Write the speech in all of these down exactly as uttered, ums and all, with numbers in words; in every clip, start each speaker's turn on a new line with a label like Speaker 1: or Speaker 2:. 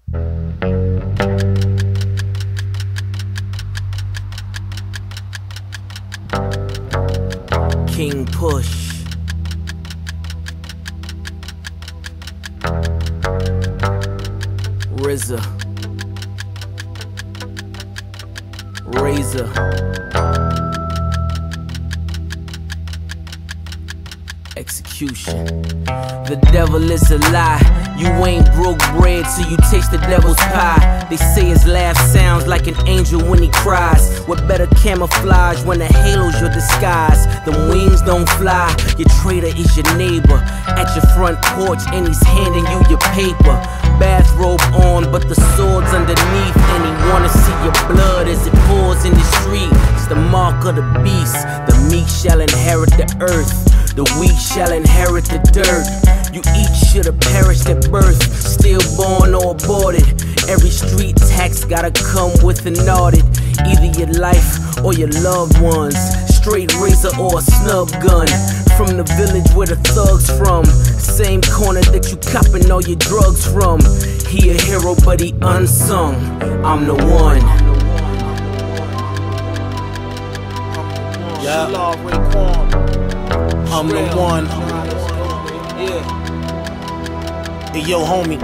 Speaker 1: King Push. R Z A. Razor. Execution. The devil is a lie. You ain't broke bread till you taste the devil's pie. They say his laugh sounds like an angel when he cries. What better camouflage when the halo's your disguise? The wings don't fly. Your traitor is your neighbor at your front porch and he's handing you your paper. Bathrobe on but the sword's underneath, and he wanna see your blood as it pours in the street. It's the mark of the beast. The meek shall inherit the earth. The weak shall inherit the dirt. You each should have perished at birth, stillborn or aborted. Every street tax gotta come with an audit. Either your life or your loved ones. Straight razor or a snub gun. From the village where the thugs from. Same corner that you copping all your drugs from. He a hero but he unsung. I'm the one.
Speaker 2: Yeah. I'm the one. Hey yo, homie.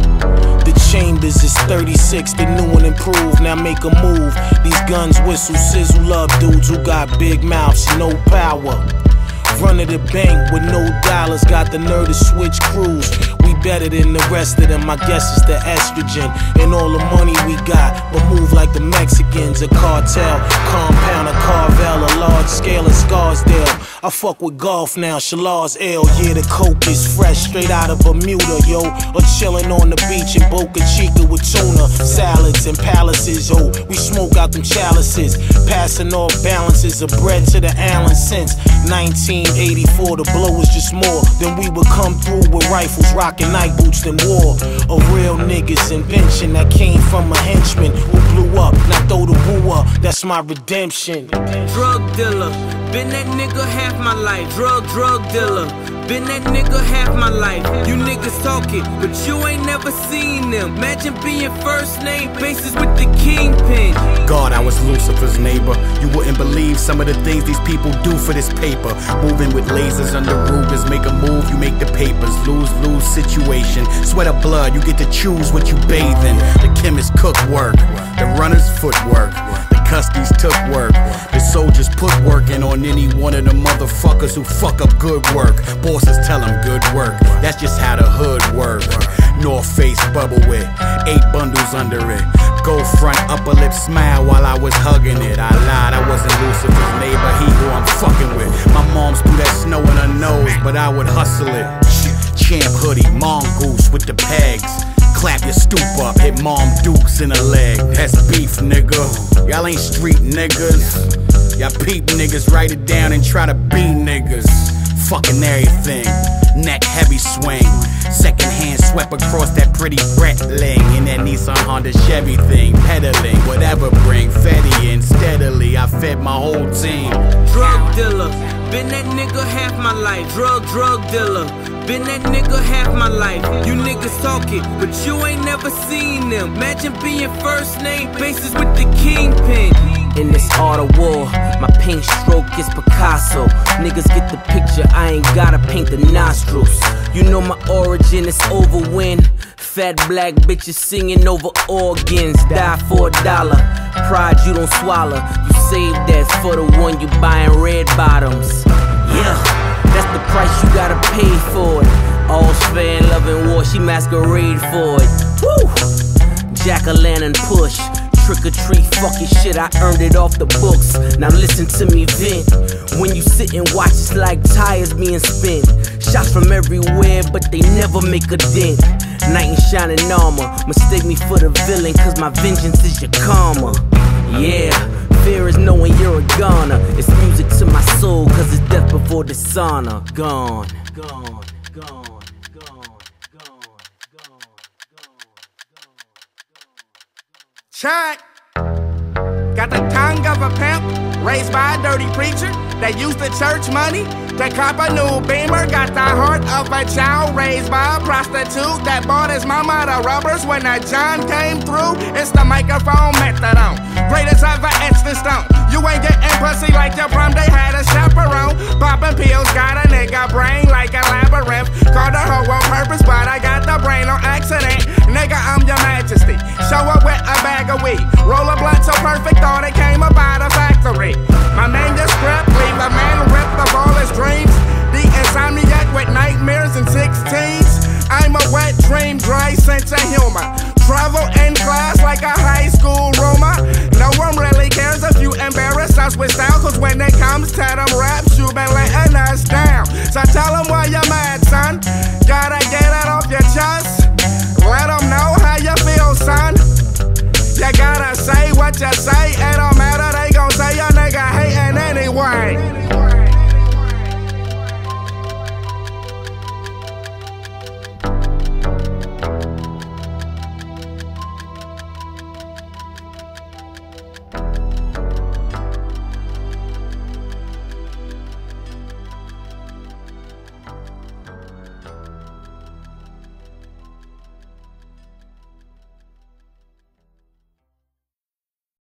Speaker 2: The chambers is thirty-six, the new and improved. Now make a move. These guns whistle, sizzle up dudes who got big mouths, no power. Run to the bank with no dollars, got the nerve to switch crews. We better than the rest of them, I guess it's the estrogen. And all the money we got, but move like the Mexicans. A cartel, compound, a Carvel, a large scale in Scarsdale. I fuck with golf now, Shalars L. Yeah, the coke is fresh, straight out of Bermuda, yo. Or chillin' on the beach in Boca Chica with tuna, salads and palaces, yo. We smoke out them chalices, passing off balances of bread to the Allen since nineteen eighty-four. The blow was just more than we would come through with rifles, rockin' night boots, than war. A real nigga's invention that came from a henchman who blew up. Now throw the woo up, that's my redemption.
Speaker 1: Drug dealer, been that nigga half my life. Drug, drug dealer, been that nigga half my life. You niggas talking, but you ain't never seen them. Imagine being first name basis with the kingpin.
Speaker 3: God, I was Lucifer's neighbor. You wouldn't believe some of the things these people do for this paper. Moving with lasers under Rugers, make a move, you make the papers. Lose, lose situation. Sweat of blood, you get to choose what you bathe in. The chemists cook work, the runners footwork. Custies took work. The soldiers put work in on any one of the motherfuckers who fuck up good work. Bosses tell them good work. That's just how the hood work. North Face bubble with eight bundles under it. Gold front, upper lip smile while I was hugging it. I lied, I wasn't Lucifer's neighbor, he who I'm fucking with. My mom's threw that snow in her nose, but I would hustle it. Champ hoodie, mongoose with the pegs. Clap your stoop up, hit Mom Dukes in the leg. That's beef, nigga. Y'all ain't street niggas. Y'all peep niggas, write it down and try to be niggas. Fucking everything. Neck heavy swing. Second hand swept across that pretty Breitling. In that Nissan Honda Chevy thing. Pedaling, whatever bring. Fetty in steadily, I fed my whole team.
Speaker 1: Drug dealer, been that nigga half my life. Drug, drug dealer, been that nigga half my life. You niggas talking, but you ain't never seen them. Imagine being first name basis with the kingpin. In this art of war, my paint stroke is Picasso. Niggas get the picture, I ain't gotta paint the nostrils. You know my origin is over when fat black bitches singing over organs. Die for a dollar, pride you don't swallow. You save that for the one you buying red bottoms. Yeah, that's the price you gotta pay for it. All's fair in love and war, she masquerade for it. Woo! Jack-o'-lantern push. Trick or treat, fucking shit, I earned it off the books. Now listen to me vent. When you sit and watch, it's like tires being spent. Shots from everywhere, but they never make a dent. Knight in shining armor, mistake me for the villain, cause my vengeance is your karma. Yeah, fear is knowing you're a goner. It's music to my soul, cause it's death before dishonor. Gone, gone, gone.
Speaker 4: Check. Got the tongue of a pimp, raised by a dirty preacher that used the church money to cop a new Beamer. Got the heart of a child raised by a prostitute that bought his mama the rubbers when that John came through. It's the microphone methadone, greatest ever etched in stone. You ain't getting pussy like your prom, they had a chaperone. Popping pills, got a nigga brain like a labyrinth. Called a hoe on purpose, but I got the brain on accident. Nigga, I'm your majesty. Show up with a bag of weed. Roll a blunt so perfect, thought it came up out of factory. My manuscript, leave a man ripped of all his dreams. The insomniac with nightmares and sixteens. I'm a wet dream, dry sense of humor. Travel in class like a high school rumor. No one really cares if you embarrass us with style, cause when it comes to them raps, you been letting us down. So tell them why you're mad, son. Gotta get it off your chest.